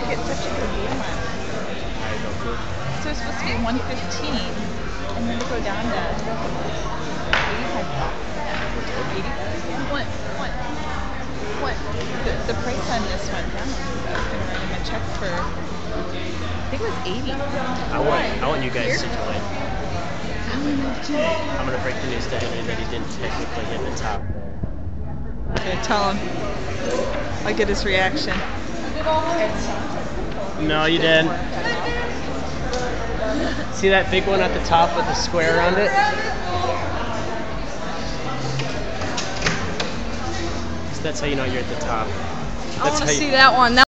get such a good deal on. I don't know. So it's supposed to be 115, and then to go down to 85 bucks. 85? What? The price on this went down. I was gonna write him a check for, I think it was 80. I want you guys to join. I'm gonna break the news to Henry that he didn't technically hit the top. Okay, tell him. I'll get his reaction. No, you didn't. See that big one at the top with the square around it? So that's how you know you're at the top. I want to see that one.